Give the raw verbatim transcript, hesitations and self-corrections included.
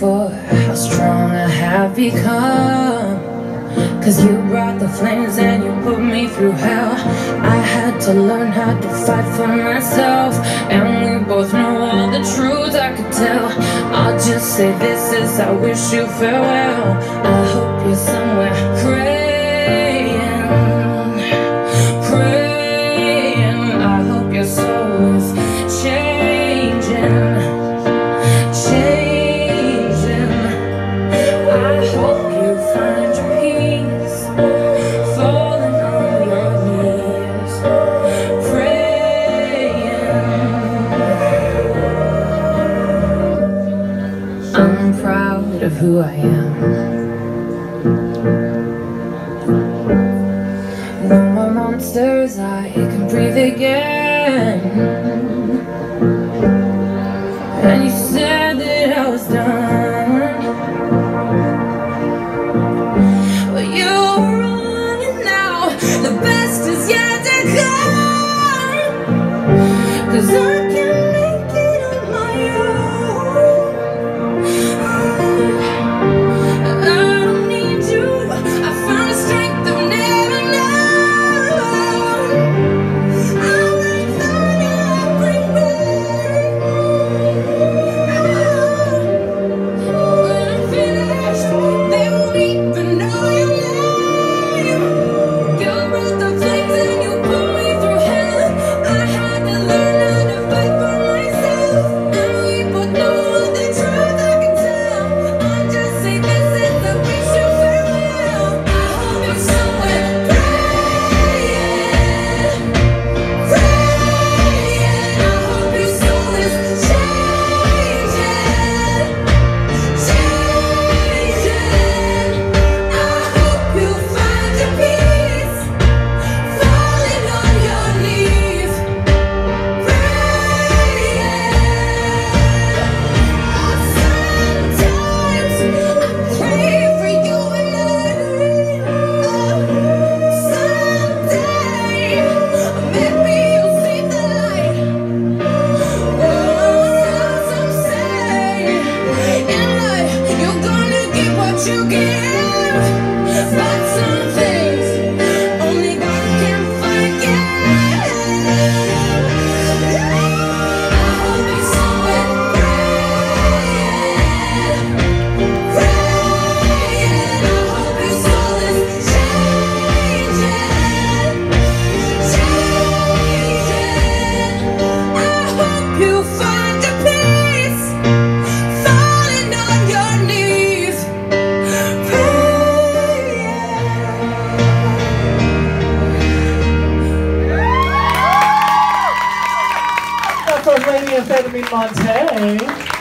for how strong I have become. Cause you brought the flames and you put me through hell. I had to learn how to fight for myself, and we both know all the truth I could tell. I'll just say this is I wish you farewell. I hope you're somewhere praying, praying. I hope your soul is changing, changing. I hope you find your peace, falling on your knees, praying. I'm proud of who I am. No more monsters, I can breathe again. And you said that I was done, but you were wrong, and now the best is yet to come. Cause I can make it on my own. I don't need you, I found a strength I've never known. I like that I bring back. When I'm finished, they won't even know your name. You brought the flames and you put me through hell. I had to learn how to fight for myself, and we both know all the truth I can tell. I'll just say this is I wish you farewell. I hope you're somewhere praying, praying. I hope your soul is changing, changing. I hope you find your peace, falling on your knees, praying. Sometimes I pray for you and I. Someday maybe you'll see the light. Some say in life you're gonna get what you give, but some things only God can forget. I hope you're somewhere praying, praying. I hope your soul is changing, changing. I hope you find your peace, falling on your knees, praying. That's our Lady Amphetamine Montaigne.